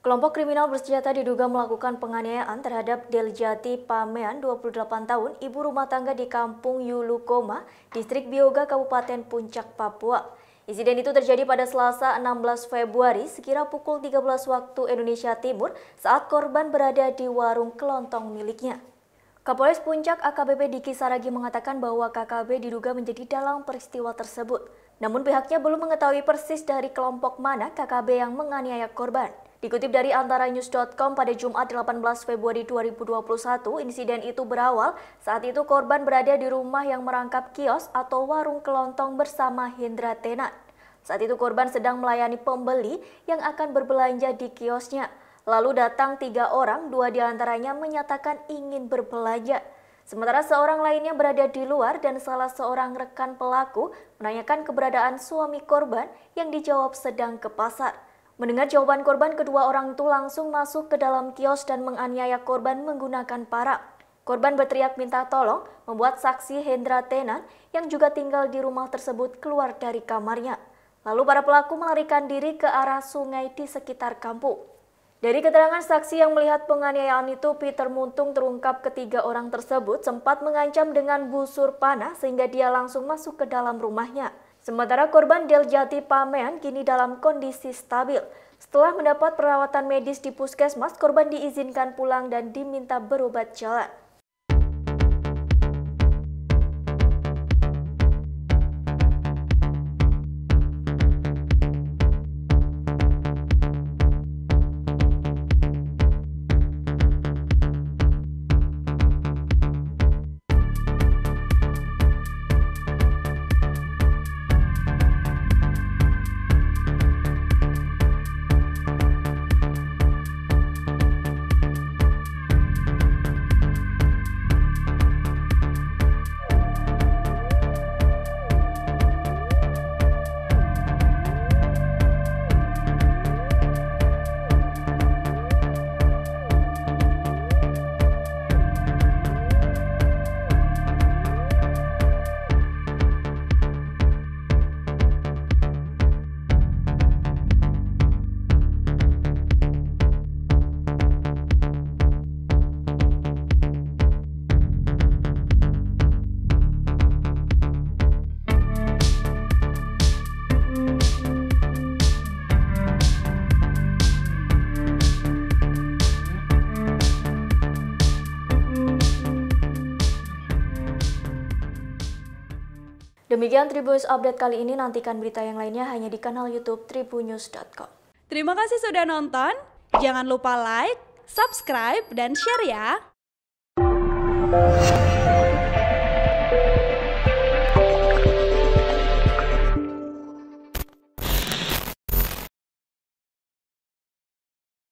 Kelompok kriminal bersenjata diduga melakukan penganiayaan terhadap Deljati Pamean, 28 tahun, ibu rumah tangga di Kampung Yulukoma, Distrik Bioga, Kabupaten Puncak, Papua. Insiden itu terjadi pada Selasa 16 Februari sekira pukul 13 waktu Indonesia Timur saat korban berada di warung kelontong miliknya. Kapolres Puncak AKBP Diki Saragi mengatakan bahwa KKB diduga menjadi dalang peristiwa tersebut. Namun pihaknya belum mengetahui persis dari kelompok mana KKB yang menganiaya korban. Dikutip dari antaranews.com pada Jumat 18 Februari 2021, insiden itu berawal saat itu korban berada di rumah yang merangkap kios atau warung kelontong bersama Hendra Tenan. Saat itu korban sedang melayani pembeli yang akan berbelanja di kiosnya. Lalu datang 3 orang, 2 diantaranya menyatakan ingin berbelanja. Sementara seorang lainnya berada di luar dan salah seorang rekan pelaku menanyakan keberadaan suami korban yang dijawab sedang ke pasar. Mendengar jawaban korban, kedua orang itu langsung masuk ke dalam kios dan menganiaya korban menggunakan parang. Korban berteriak minta tolong, membuat saksi Hendra Tenan yang juga tinggal di rumah tersebut keluar dari kamarnya. Lalu para pelaku melarikan diri ke arah sungai di sekitar kampung. Dari keterangan saksi yang melihat penganiayaan itu, Peter Muntung terungkap ketiga orang tersebut sempat mengancam dengan busur panah sehingga dia langsung masuk ke dalam rumahnya. Sementara korban Deljati Pamean kini dalam kondisi stabil. Setelah mendapat perawatan medis di puskesmas, korban diizinkan pulang dan diminta berobat jalan. Demikian Tribunnews Update kali ini, nantikan berita yang lainnya hanya di kanal YouTube tribunnews.com. Terima kasih sudah nonton, jangan lupa like, subscribe, dan share ya!